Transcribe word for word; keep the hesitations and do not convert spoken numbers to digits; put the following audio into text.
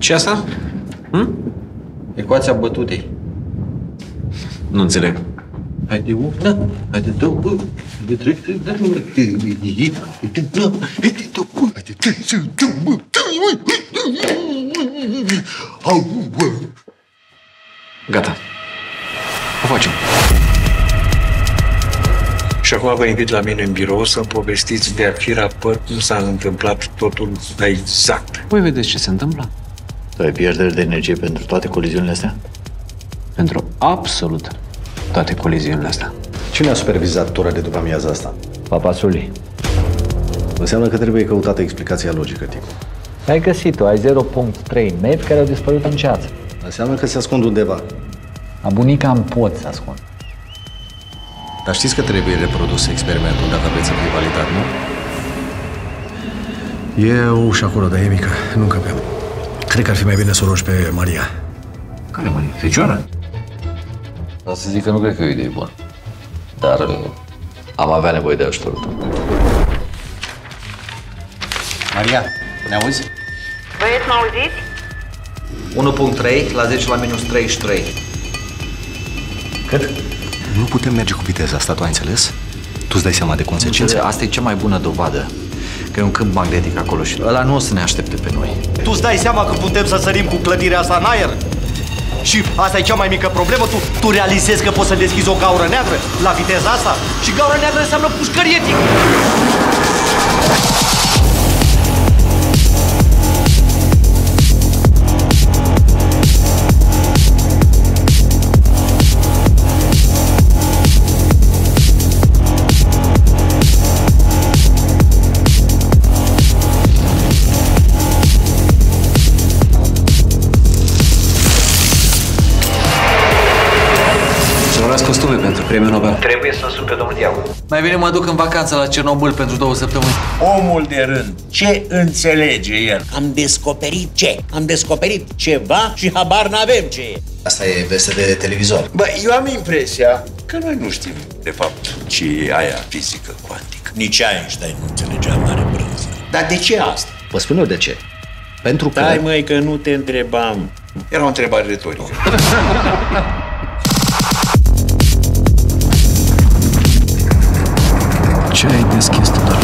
Ce asta? Hm? Ecuația bătutei. Nu înțeleg. Haide, una, haide, două, haide, trei, trei, da, haide, două, haide, două, haide, trei, două, Gata. O facem. Și acum vă invit la mine în birou să-mi povestiți de fira păr cum s-a întâmplat totul exact. Voi vedeți ce se întâmplă? Tu ai pierderi de energie pentru toate coliziunile astea? Pentru absolut toate coliziunile astea. Cine a supervizat tura de după amiaza asta? Papa Suli. Înseamnă că trebuie căutată explicația logică, Ticu. Ai găsit-o, ai zero virgulă trei metri care au dispărut în ceață. Înseamnă că se ascund undeva. La bunica în pot se ascund. Dar știți că trebuie reprodus experimentul dacă vreți să fie validat, nu? E o ușă acolo, dar e mică. Nu încăpem. Cred că ar fi mai bine să o rogi pe Maria. Care, Maria? Fecioară? Dar să zic că nu cred că e o idee bună. Dar uh, am avea nevoie de ajutorul tău. Maria, ne auzi? Băieți, mă auziți? unu virgulă trei la zece la minus treizeci și trei. Cât? Nu putem merge cu viteza asta, tu ai înțeles? Tu îți dai seama de consecințe? Asta e cea mai bună dovadă. Că e un câmp magnetic acolo și ăla nu o să ne aștepte pe noi. Tu îți dai seama că putem să sărim cu clădirea asta în aer? Și asta e cea mai mică problemă? Tu, tu realizezi că poți să deschizi o gaură neagră la viteza asta? Și gaură neagră înseamnă pușcărie, tic! Costume pentru premiul Nobel. Trebuie să sun pe domnul Diagu. Mai bine mă duc în vacanță la Cernobâl pentru două săptămâni. Omul de rând, ce înțelege el? Am descoperit ce? Am descoperit ceva și habar n-avem ce e. Asta e veste de televizor. Bă, eu am impresia că noi nu știm, de fapt, ce e aia fizică cuantică. Nici Einstein nu înțelegea mare brânză. Dar de ce asta? Vă spun eu de ce. Pentru că... Stai, măi, că nu te întrebam. Era o întrebare retorică. Ce ai deschis tu, doar?